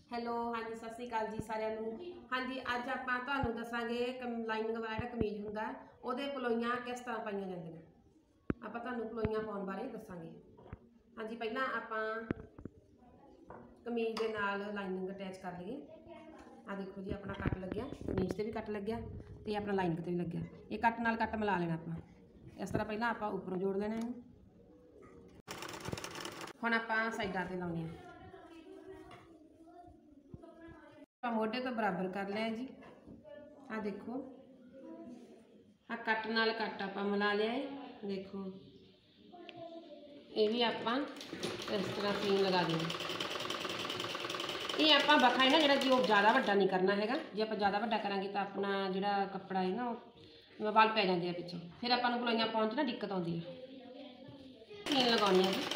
Hello ਹਾਂਜੀ ਸਤਿ ਸ਼੍ਰੀ ਅਕਾਲ ਜੀ ਸਾਰਿਆਂ ਨੂੰ। ਹਾਂਜੀ ਅੱਜ ਆਪਾਂ ਤੁਹਾਨੂੰ ਦੱਸਾਂਗੇ ਲਾਈਨਿੰਗ ਵਾਲਾ ਜਿਹੜਾ ਕਮੀਜ਼ ਹੁੰਦਾ ਉਹਦੇ ਪਲੋਈਆਂ ਕਿਸ ਤਰ੍ਹਾਂ ਪਾਈਆਂ ਜਾਂਦੀਆਂ। ਆਪਾਂ ਤੁਹਾਨੂੰ ਪਲੋਈਆਂ ਪਾਉਣ ਬਾਰੇ ਦੱਸਾਂਗੇ। ਹਾਂਜੀ ਪਹਿਲਾਂ ਆਪਾਂ ਕਮੀਜ਼ ਦੇ ਨਾਲ ਲਾਈਨਿੰਗ ਅਟੈਚ ਕਰ ਲਈਏ। ਆ ਦੇਖੋ ਜੀ ਆਪਣਾ ਕੱਟ ਲੱਗਿਆ, ਕਮੀਜ਼ ਤੇ ਵੀ ਕੱਟ ਲੱਗਿਆ ਤੇ ਆਪਣਾ ਲਾਈਨਿੰਗ ਤੇ ਵੀ ਲੱਗਿਆ। ਇਹ ਕੱਟ ਨਾਲ ਕੱਟ ਮਿਲਾ ਲੈਣਾ ਆਪਾਂ ਇਸ ਤਰ੍ਹਾਂ। ਪਹਿਲਾਂ ਆਪਾਂ ਉੱਪਰੋਂ ਜੋੜ ਲੈਣਾ ਇਹਨੂੰ। ਹੁਣ ਆਪਾਂ ਸਾਈਡਾਂ ਤੇ ਲਾਉਣੇ ਆ। मोढे तो बराबर कर लिया जी। आ देखो आ कट नाल कट आप मिला लिया है। देखो ये भी आप इस तरह सीन लगा देंगे। ये आप बखा है ना जो जी वो ज़्यादा वड्डा नहीं करना है। जो आप ज़्यादा वड्डा करांगे तो अपना जो कपड़ा है ना वल पै जाते हैं पिछों, फिर अपन पलोइयां पाउण च ना दिक्कत आउंदी है। सीन लगाउणी है जी।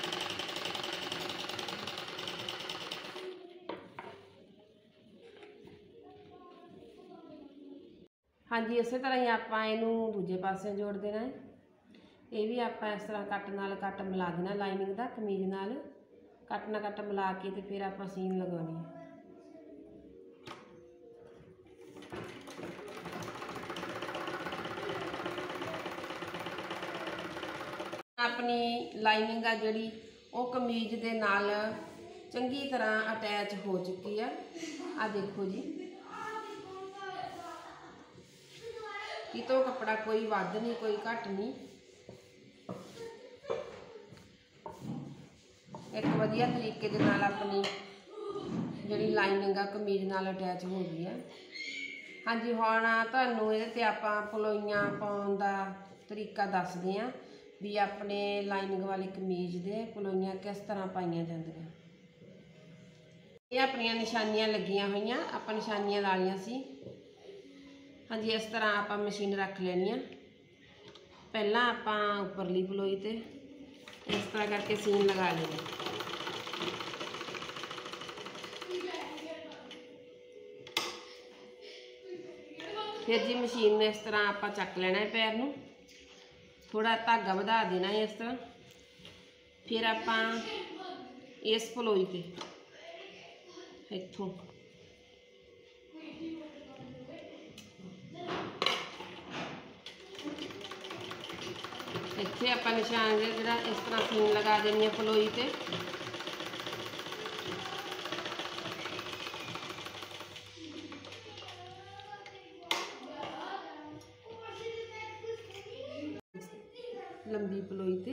हाँ जी इस तरह ही आप दूजे पासे जोड़ देना है। ये भी आप इस तरह कट नाल कट मिला देना लाइनिंग का कमीज नाल कट ना कट मिला के तो फिर आप सीन लगानी है। अपनी लाइनिंग आ जी वो कमीज के नाल चंगी तरह अटैच हो चुकी है। आ देखो जी कितों कपड़ा कोई वध नहीं कोई घट नहीं। एक वधिया तरीके दे नाल अपनी जिहड़ी लाइनिंग आ कमीज नाल अटैच हो गई है। हाँ जी हुण तुहानूं इहदे ते आपां पलोइयां पाउण दा तरीका दसदे हां भी अपने लाइनिंग वाले कमीज दे पलोइयां किस तरह पाईयां जांदियां। ये अपनियां निशानियां लगियां होईयां, आपां निशानियां ला लईआं सी। हाँ जी इस तरह आप मशीन रख लेनी है। पहला आप उपरली पलोई ते इस तरह करके सीन लगा लेनी। फिर जी मशीन में इस तरह आप चक लेना है पैर नूं, थोड़ा धागा वधा देना है इस तरह। फिर आप इस पलोई ते इत्थों इत्थे आप निशान जो इस तरह सीन लगा देनी है पलोई ते। लंबी पलोई ते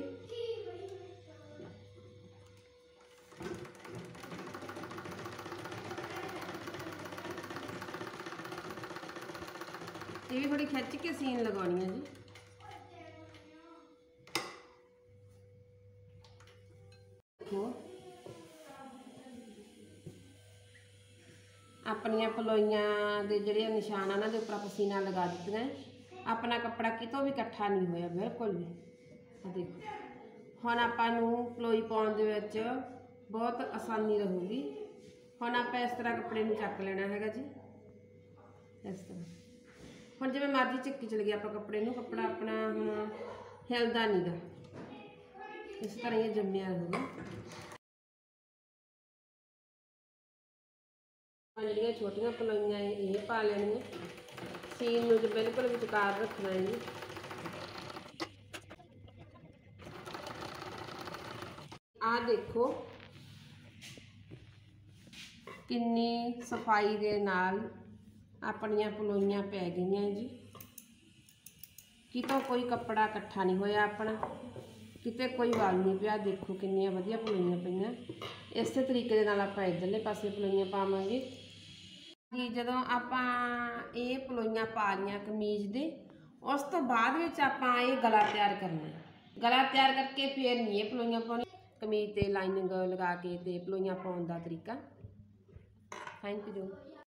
ये भी थोड़ी खिंच के सीन लगानी है जी। अपनिया पलोइयां दे जिहड़े निशान उन्हां दे उपर आप सीना लगा दित्तियां। अपना कपड़ा कितों भी इकट्ठा नहीं होया बिल्कुल भी। देखो हुण आपां नूं पलोई पाउण दे विच बहुत आसानी रहूगी। हुण आपां इस तरह कपड़े नूं चक लेना हैगा जी। इस तरह हुण जिवें मर्जी झिक्की चल गया आपां कपड़े नूं, कपड़ा अपना हुण हिलदा नहीं गा, इस तरह ये जम्मिया रहूगा। जिहड़ियां छोटियां पलोइयां ये पा लैनियां। सीन नूं जो बिल्कुल विचकार रखना है जी। आ देखो किन्नी सफाई दे नाल अपनियां पलोइयां पै गईयां जी। कितों कोई कपड़ा इकट्ठा नहीं होया अपना, किते कोई वल नहीं पिया। देखो किन्नियां वधिया पलोइयां पईयां। इस तरीके दे नाल आपां इधरले पासे पलोइयां पावांगे जी। जदों आपां ये पलोइयां पा लियां कमीज दे, उस तो बाद विच आपां ये गला तैयार करना है। गला तैयार करके फिर नहीं ये पलोइयां पाउणियां। कमीज ते लाइनिंग लगा के ते पलोइयां पाउण दा तरीका। Thank you.